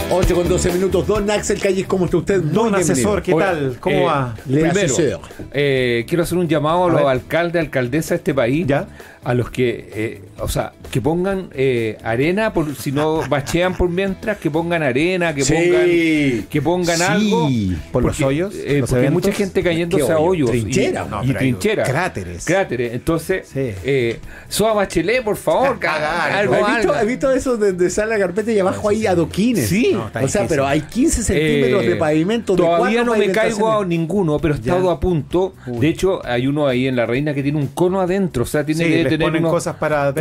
8 con 12 minutos. Don Axel Calles, ¿cómo está usted? Don asesor, ¿qué tal? ¿Cómo va? Primero, quiero hacer un llamado a los alcaldes, alcaldesas de este país, ¿ya? A los que, que pongan arena, si no bachean por mientras, que pongan arena, que pongan algo. Por los hoyos. Porque hay mucha gente cayéndose a hoyos. Trincheras. Y trincheras. Cráteres. Entonces, sí. Soa Bachelet, por favor. ¿Has visto eso de sale la carpeta y abajo hay adoquines? Sí. No, o sea, pero hay 15 centímetros de pavimento. Todavía no me caigo a ninguno, pero he estado a punto. Uy. De hecho, hay uno ahí en La Reina que tiene un cono adentro. O sea, tiene que tener unos cosas para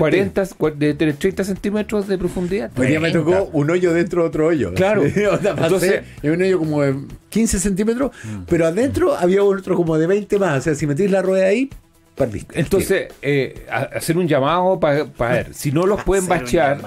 30 centímetros de profundidad. Hoy día me tocó un hoyo dentro de otro hoyo. Claro. Entonces, es un hoyo como de 15 centímetros, pero adentro había otro como de 20 más. O sea, si metís la rueda ahí, perdiste. Entonces, hacer un llamado para ver. Si no los pueden bachear.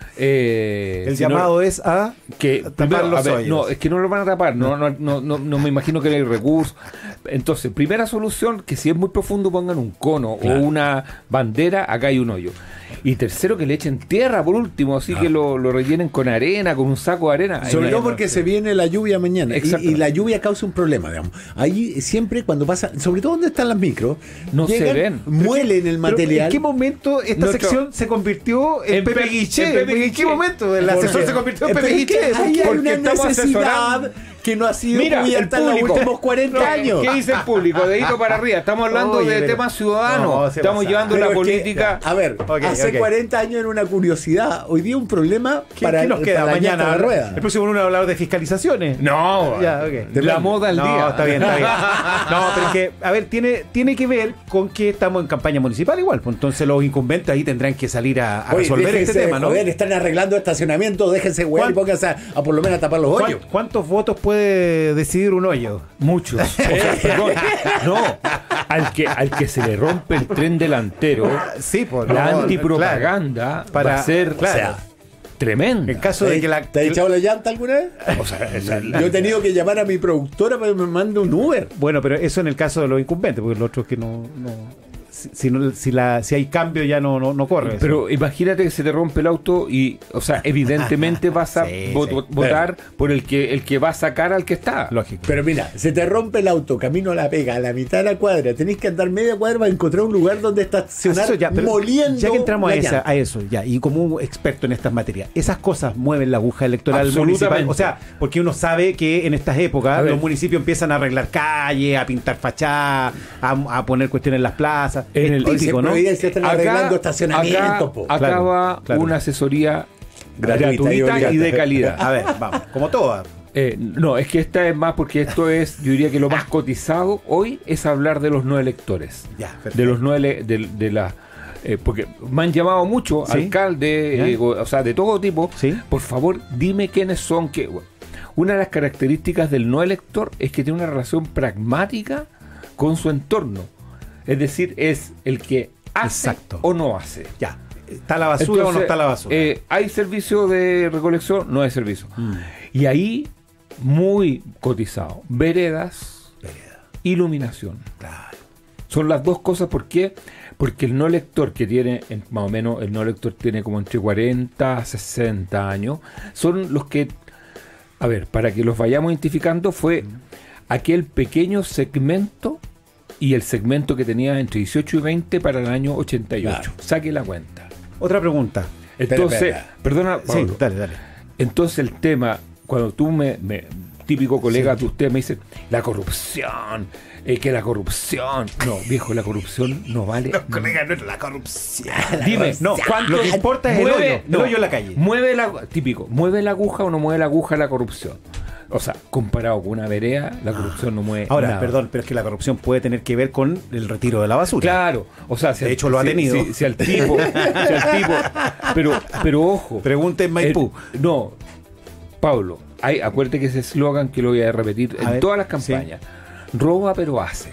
El llamado es a que tapar primero, los hoyos. No, es que no lo van a tapar, no me imagino que no hay recursos. Entonces, primera solución, que si es muy profundo pongan un cono o una bandera, acá hay un hoyo. Y tercero, que le echen tierra por último, así que lo rellenen con arena, con un saco de arena. Sobre todo porque se viene la lluvia mañana y la lluvia causa un problema, digamos. Ahí siempre cuando pasa, sobre todo donde están las micros, no llegan, se ven. Muelen el material. ¿En qué momento esta sección se convirtió en Pepe Guiché? ¿En qué momento el asesor se convirtió en Pepe Guiché? Hay una necesidad que no ha sido cubierta en los últimos 40 años. ¿Qué dice el público? Dedito para arriba. Estamos hablando de temas ciudadanos. Estamos llevando la política. A ver, hace 40 años era una curiosidad. Hoy día un problema para ¿qué nos queda mañana? La rueda. El próximo lunes hablar de fiscalizaciones. No, de la moda al día. Está bien. No, pero es que, a ver, tiene que ver con que estamos en campaña municipal igual. Pues entonces los incumbentes ahí tendrán que salir a resolver este tema, ¿no? Están arreglando estacionamiento, déjense huear y pónganse a por lo menos a tapar los hoyos. ¿Cuántos votos puede decidir un hoyo? Muchos. O sea, perdón, no, al que se le rompe el tren delantero, sí, por la antipropaganda va a ser tremendo. En caso de que ¿Te ha echado la llanta alguna vez? O sea, yo he tenido que llamar a mi productora para que me mande un Uber. Bueno, pero eso en el caso de los incumbentes, porque los otros que no si hay cambio ya no corre. Pero imagínate que se te rompe el auto y, o sea, evidentemente vas a votar por el que va a sacar al que está. Lógico. Pero mira, se te rompe el auto, camino a la pega, a la mitad de la cuadra, tenés que andar media cuadra para encontrar un lugar donde estacionar moliendo. Ya que entramos a eso, y como un experto en estas materias, esas cosas mueven la aguja electoral municipal. O sea, porque uno sabe que en estas épocas los municipios empiezan a arreglar calles, a pintar fachadas, a poner cuestiones en las plazas. En el típico, ¿no? Se están arreglando estacionamientos. Acá va una asesoría gratuita y de calidad. A ver, vamos, como todas. No, es que esta es más porque esto es, yo diría que lo más cotizado hoy es hablar de los no electores. De los no porque me han llamado mucho, alcaldes, o sea, de todo tipo. ¿Sí? Por favor, dime quiénes son. Una de las características del no elector es que tiene una relación pragmática con su entorno. Es decir, es el que hace o no hace. Ya. ¿Está la basura? Entonces, o no está la basura? ¿Hay servicio de recolección? No hay servicio. Y ahí, muy cotizado. Veredas, iluminación. Claro. Son las dos cosas. ¿Por qué? Porque el no lector que tiene, más o menos, el no lector tiene como entre 40 a 60 años, son los que, a ver, para que los vayamos identificando, fue aquel pequeño segmento y el segmento que tenía entre 18 y 20 para el año 88. Claro. Saque la cuenta. Otra pregunta. Entonces, perdona, Pablo. Sí, dale. Entonces el tema, cuando tú típico colega, usted me dice, la corrupción, que la corrupción. No, viejo, la corrupción no vale. No, colega, no es la corrupción. Dime, lo que importa es el hoyo en la calle. ¿Mueve la aguja o no mueve la aguja la corrupción? O sea, comparado con una vereda, la corrupción no mueve nada. Perdón, pero es que la corrupción puede tener que ver con el retiro de la basura. Claro, o sea, de hecho lo ha tenido. Si al tipo, pero ojo. Pregunte en Maipú. No, Pablo, acuérdate que ese eslogan que lo voy a repetir en todas las campañas. Sí. Roba pero hace.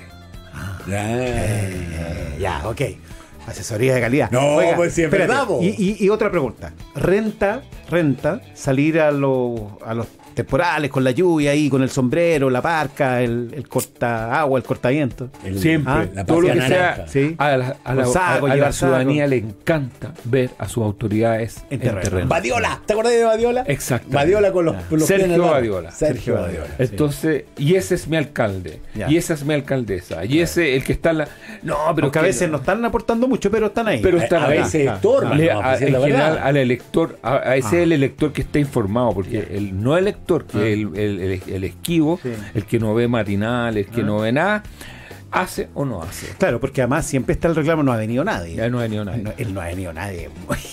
Ya, ok. Asesoría de calidad. No, pues siempre damos. Y otra pregunta. ¿Renta salir a los temporales, con la lluvia ahí, con el sombrero, la parca, el corta agua, el cortaviento. Siempre, todo lo que sea, ¿sí? a la ciudadanía le encanta ver a sus autoridades en terreno. Badiola, ¿te acordás de Badiola? Exacto. Badiola con los Sergio Badiola. Sergio Badiola. Entonces, y ese es mi alcalde, y esa es mi alcaldesa, y ese el que está en la... No, pero que a veces no están aportando mucho, pero están ahí. Pero están a veces estorban. En general, al elector, ese es el elector que está informado, porque el no elector, que es el esquivo, el que no ve matinales, el que no ve nada, ¿hace o no hace? Claro, porque además siempre está el reclamo, no ha venido nadie. Ya no ha venido nadie. Él no ha venido nadie.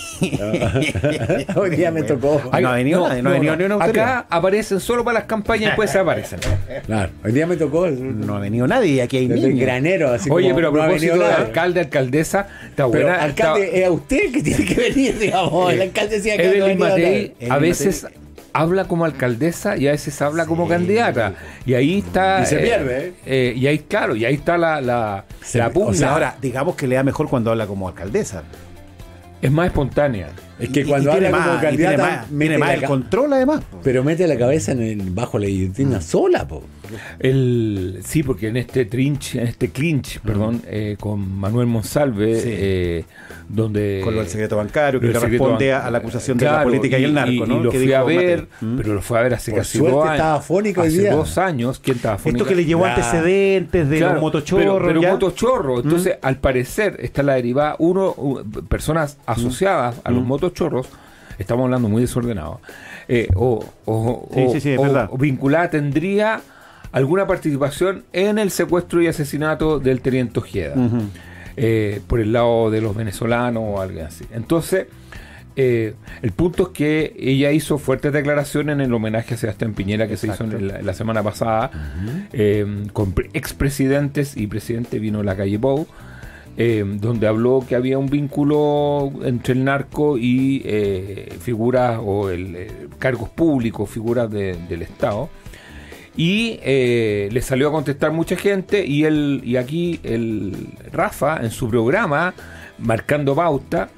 Hoy día me tocó. No ha venido nadie, no ha venido ni una autoridad. Acá aparecen solo para las campañas y después desaparecen. Claro, hoy día me tocó. No ha venido nadie, aquí hay el granero. Así oye, como, pero a propósito de alcalde, alcaldesa, está buena. Pero alcalde, es a usted que tiene que venir, digamos. El alcalde decía que Evelyn Matei a veces habla como alcaldesa y a veces habla como candidata. Y ahí está. Y se pierde, y ahí, claro, y ahí está la pugna. O sea, ahora, digamos que le da mejor cuando habla como alcaldesa. Es más espontánea. Es que cuando habla como candidata tiene más el control, además. Pero mete la cabeza bajo la guillotina sola, po. Sí, porque en este clinch, con Manuel Monsalve, donde con lo del secreto bancario, que responde a la acusación de la política y el narco, ¿no? Y lo fui a ver, pero lo fue a ver hace casi 2 años. Estaba fónico hace 2 años. ¿Quién estaba fónico? Esto que le llevó antecedentes de los motochorros. Pero motochorros. Entonces, al parecer, está la derivada. Personas asociadas a los motochorros, estamos hablando muy desordenado, o vinculada tendría alguna participación en el secuestro y asesinato del teniente Ojeda, por el lado de los venezolanos o algo así. Entonces, el punto es que ella hizo fuertes declaraciones en el homenaje a Sebastián Piñera que se hizo la semana pasada, con expresidentes y presidente. Vino la calle Pou, donde habló que había un vínculo entre el narco y figuras o cargos públicos, figuras del Estado. Y le salió a contestar mucha gente y aquí el Rafa en su programa Marcando Pauta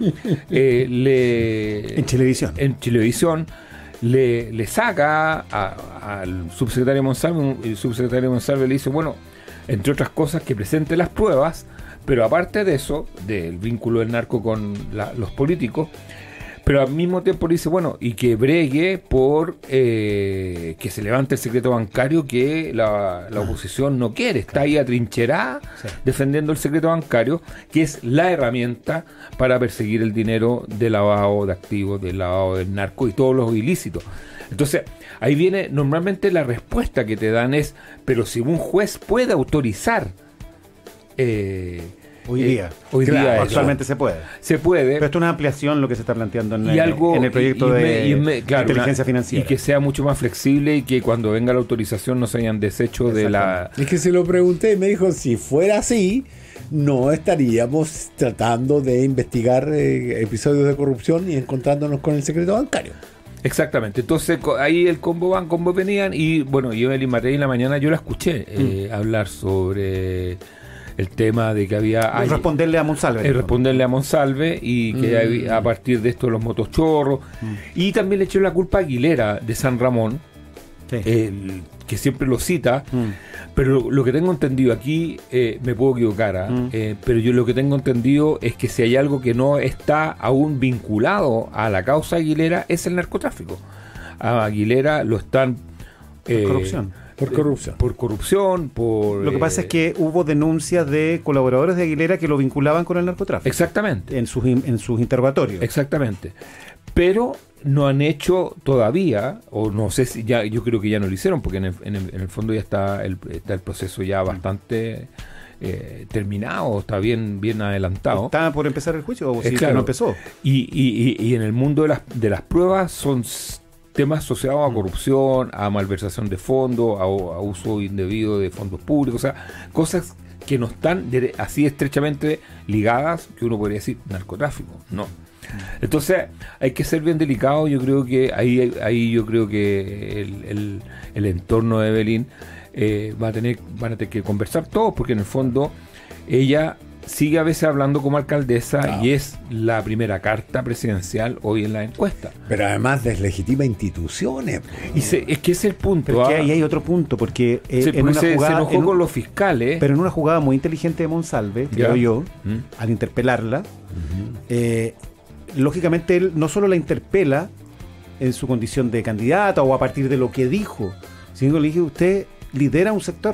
en Chilevisión le saca al subsecretario Monsalve, y el subsecretario Monsalve le dice, bueno, entre otras cosas, que presente las pruebas, pero aparte de eso, del vínculo del narco con los políticos, pero al mismo tiempo le dice, bueno, y que bregue por que se levante el secreto bancario que la oposición no quiere, está ahí atrincherada defendiendo el secreto bancario, que es la herramienta para perseguir el dinero de lavado de activos, del lavado del narco y todos los ilícitos. Entonces, ahí viene, normalmente la respuesta que te dan es, pero si un juez puede autorizar hoy día actualmente se puede. Pero esto es una ampliación lo que se está planteando en el proyecto de inteligencia financiera. Y que sea mucho más flexible y que cuando venga la autorización no se hayan deshecho de la... Es que se lo pregunté y me dijo, si fuera así, no estaríamos tratando de investigar episodios de corrupción y encontrándonos con el secreto bancario. Exactamente, entonces ahí el combo venían y bueno, yo Evelyn Matei en la mañana yo la escuché hablar sobre el tema de que había... responderle a Monsalve y que a partir de esto los motochorros y también le echó la culpa a Aguilera de San Ramón, que siempre lo cita, pero lo que tengo entendido aquí, me puedo equivocar, pero yo lo que tengo entendido es que si hay algo que no está aún vinculado a la causa Aguilera es el narcotráfico. A Aguilera lo están... Por corrupción. Lo que pasa es que hubo denuncias de colaboradores de Aguilera que lo vinculaban con el narcotráfico. Exactamente. En sus interrogatorios. Exactamente. Pero no han hecho todavía, o no sé si ya, yo creo que ya no lo hicieron, porque en el fondo ya está el proceso ya bastante terminado, está bien adelantado. ¿Está por empezar el juicio o si claro, no empezó? Y en el mundo de las pruebas son temas asociados a corrupción, a malversación de fondos, a uso indebido de fondos públicos, o sea, cosas que no están así estrechamente ligadas, que uno podría decir narcotráfico, no. Entonces hay que ser bien delicado. Yo creo que ahí yo creo que el entorno de Evelyn van a tener que conversar todos, porque en el fondo ella sigue a veces hablando como alcaldesa y es la primera carta presidencial hoy en la encuesta. Pero además deslegitima instituciones. Es que es el punto. Pero que ahí hay otro punto, porque se enojó con los fiscales. Pero en una jugada muy inteligente de Monsalve, creo yo, al interpelarla, lógicamente él no solo la interpela en su condición de candidata o a partir de lo que dijo, sino que le dije, usted lidera un sector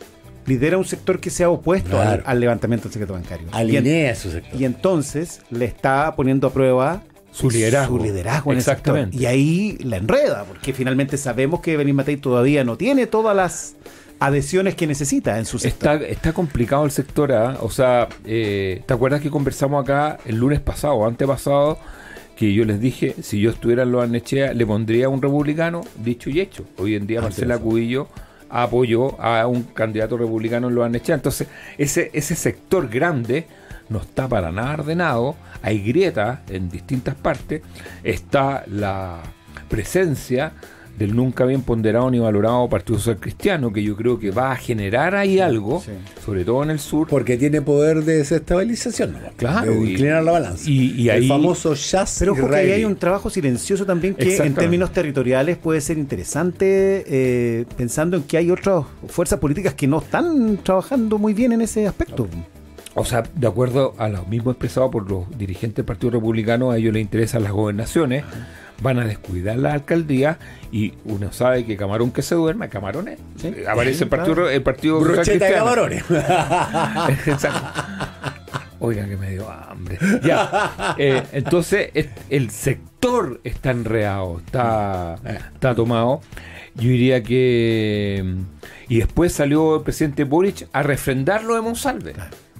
que sea opuesto al levantamiento del secreto bancario. Alinea su sector. Y entonces le está poniendo a prueba su liderazgo en el sector. Y ahí la enreda, porque finalmente sabemos que Evelyn Matei todavía no tiene todas las adhesiones que necesita en su sector. Está complicado el sector, ¿eh? O sea, ¿te acuerdas que conversamos acá el lunes pasado o antepasado? Que yo les dije, si yo estuviera en Lo Barnechea, le pondría a un republicano, dicho y hecho. Hoy en día Marcela Cubillo apoyó a un candidato republicano en Lo Barnechea. Entonces, ese sector grande no está para nada ordenado, hay grietas en distintas partes, está la presencia del nunca bien ponderado ni valorado Partido Social Cristiano, que yo creo que va a generar ahí algo, sobre todo en el sur. Porque tiene poder de desestabilización, ¿no? Claro. De inclinar la balanza. Y el ahí, famoso jazz. Pero porque ahí hay un trabajo silencioso también que en términos territoriales puede ser interesante, pensando en que hay otras fuerzas políticas que no están trabajando muy bien en ese aspecto. O sea, de acuerdo a lo mismo expresado por los dirigentes del Partido Republicano, a ellos les interesan las gobernaciones, van a descuidar la alcaldía y uno sabe que camarón que se duerme, camarones. ¿Sí? Aparece el partido Brocheta de camarones. Exacto. Oigan que me dio hambre. Ya. Entonces, el sector está enredado, está tomado. Yo diría que... Y después salió el presidente Boric a refrendar lo de Monsalve.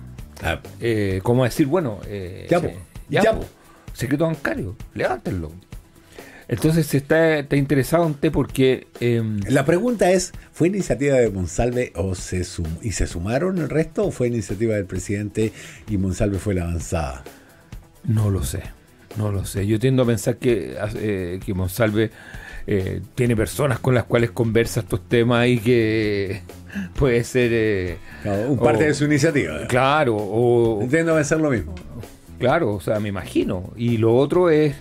Como decir, bueno, secreto bancario, levántenlo. Entonces está interesado en porque... La pregunta es, ¿fue iniciativa de Monsalve y se sumaron el resto o fue iniciativa del presidente y Monsalve fue la avanzada? No lo sé. Yo tiendo a pensar que Monsalve tiene personas con las cuales conversa estos temas y que puede ser... parte de su iniciativa. Claro. Entiendo a pensar lo mismo. Claro, o sea, me imagino. Y lo otro es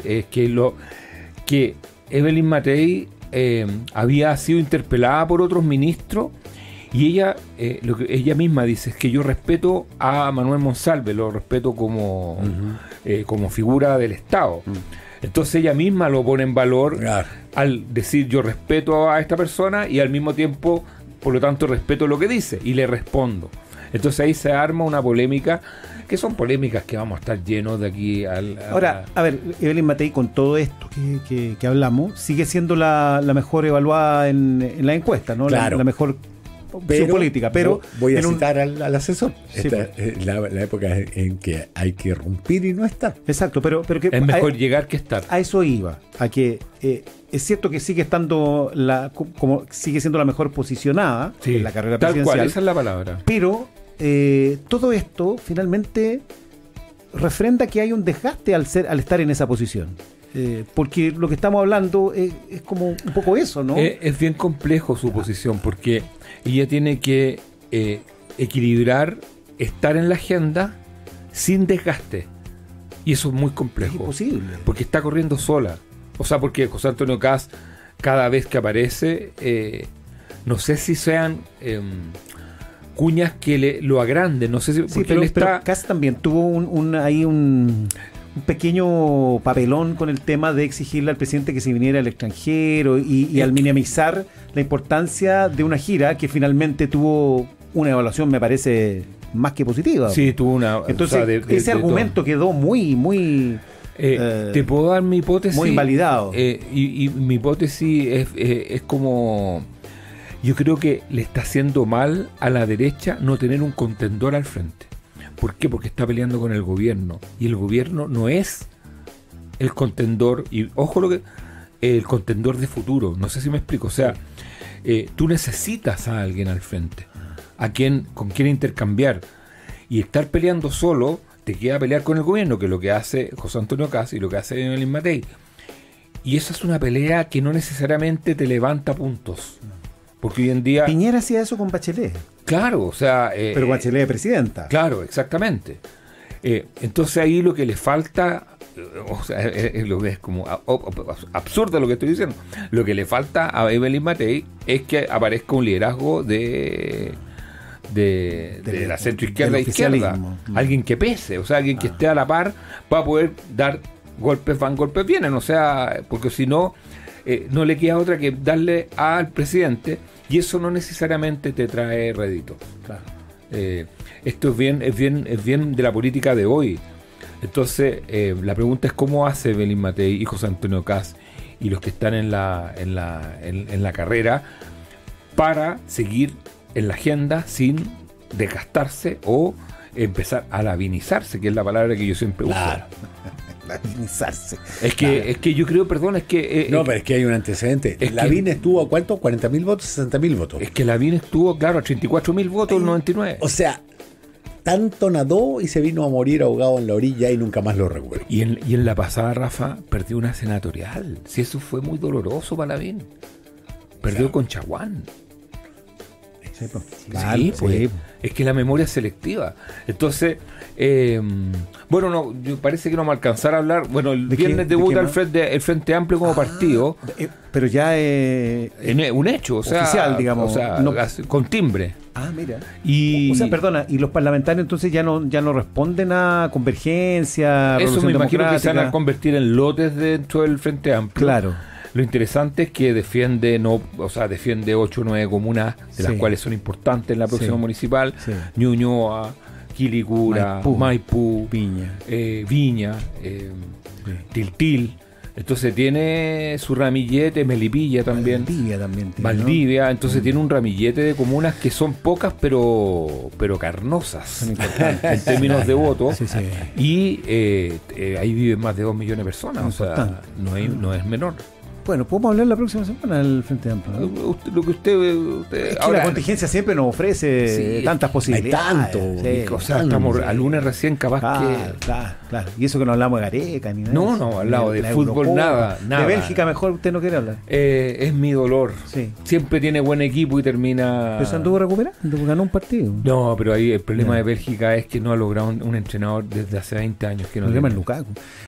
que Evelyn Matei había sido interpelada por otros ministros y ella lo que ella misma dice es que yo respeto a Manuel Monsalve, lo respeto como figura del Estado. Entonces ella misma lo pone en valor al decir yo respeto a esta persona y al mismo tiempo, por lo tanto, respeto lo que dice y le respondo. Entonces ahí se arma una polémica, que son polémicas que vamos a estar llenos de aquí Ahora, a ver, Evelyn Matei, con todo esto que hablamos, sigue siendo la mejor evaluada en la encuesta, ¿no? Claro. La mejor opción política, pero... Voy a citar al asesor. Sí, esta es la época en que hay que irrumpir y no estar. Exacto, pero que es mejor llegar que estar. A eso iba, a que es cierto que sigue estando como sigue siendo la mejor posicionada en la carrera presidencial. Tal cual, esa es la palabra. Pero todo esto finalmente refrenda que hay un desgaste al estar en esa posición. Porque lo que estamos hablando es como un poco eso, ¿no? Es bien complejo su posición, porque ella tiene que equilibrar estar en la agenda sin desgaste. Y eso es muy complejo. Es imposible. Porque está corriendo sola. O sea, porque José Antonio Kast, cada vez que aparece, no sé si sean cuñas que lo agranden. No sé si... Sí, pero Kast también tuvo un pequeño papelón con el tema de exigirle al presidente que se viniera al extranjero y al minimizar la importancia de una gira que finalmente tuvo una evaluación, me parece, más que positiva. Sí, tuvo una... Entonces, ese argumento quedó muy... te puedo dar mi hipótesis. Muy invalidado. Y mi hipótesis es como... Yo creo que le está haciendo mal a la derecha no tener un contendor al frente. ¿Por qué? Porque está peleando con el gobierno. Y el gobierno no es el contendor. Y ojo el contendor de futuro. No sé si me explico. O sea, tú necesitas a alguien al frente. Con quien intercambiar. Y estar peleando solo, te queda pelear con el gobierno, que es lo que hace José Antonio Kast y lo que hace Evelyn Matei. Y esa es una pelea que no necesariamente te levanta puntos. Porque hoy en día... Piñera hacía eso con Bachelet. Claro, o sea... pero Bachelet de presidenta. Claro, exactamente. Entonces ahí lo que le falta... O sea, es como absurdo lo que estoy diciendo. Lo que le falta a Evelyn Matei es que aparezca un liderazgo de la centroizquierda e izquierda. Alguien que pese, o sea, alguien que esté a la par para poder dar golpes van, golpes vienen. O sea, porque si no, no le queda otra que darle al presidente, y eso no necesariamente te trae rédito. Claro. Esto es bien de la política de hoy. Entonces, la pregunta es cómo hace Evelyn Matei y José Antonio Kast y los que están en la carrera para seguir en la agenda sin desgastarse o empezar a lavinizarse, que es la palabra que yo siempre uso. Claro. Lavinizarse. Es que yo creo, perdón, es que... no, pero es que hay un antecedente. Lavín estuvo a ¿cuánto? ¿40.000 votos? ¿60.000 votos? Es que Lavín estuvo, claro, a 34.000 votos en el 99. O sea, tanto nadó y se vino a morir ahogado en la orilla y nunca más lo recuerdo. Y en la pasada, Rafa, perdió una senatorial. Si eso fue muy doloroso para Lavín. Perdió con Chaguán. Sí, pues. Sí, pues. Es que la memoria es selectiva. Entonces, bueno, parece que no me alcanzará a hablar. Bueno, el viernes debuta el Frente Amplio como partido. Pero ya un hecho, o sea, oficial, digamos. O sea, con timbre. Mira. Y, o sea, perdona, y los parlamentarios entonces ya no responden a Convergencia. Eso me imagino que se van a convertir en lotes dentro del Frente Amplio. Claro. Lo interesante es que defiende 8 o 9 comunas, de las cuales son importantes en la próxima municipal. Sí. Ñuñoa, Quilicura, Maipú, Viña, Tiltil. Entonces tiene su ramillete, Melipilla también. Valdivia, ¿no? Entonces tiene un ramillete de comunas que son pocas pero carnosas en términos de votos. Sí. Y ahí viven más de 2 millones de personas. O sea, no es menor. Bueno, podemos hablar la próxima semana del Frente Amplio, ¿no? Lo que usted es que ahora, la contingencia siempre nos ofrece tantas posibilidades. O sea, estamos al lunes recién capaz que... Claro. Y eso que no hablamos de Gareca ni nada. No, hablado de fútbol, Europa, nada. De Bélgica mejor usted no quiere hablar. Es mi dolor. Sí. Siempre tiene buen equipo y termina... Pero se anduvo recuperando, ganó un partido. No, pero ahí el problema de Bélgica es que no ha logrado un entrenador desde hace 20 años que no. El problema es Lukaku.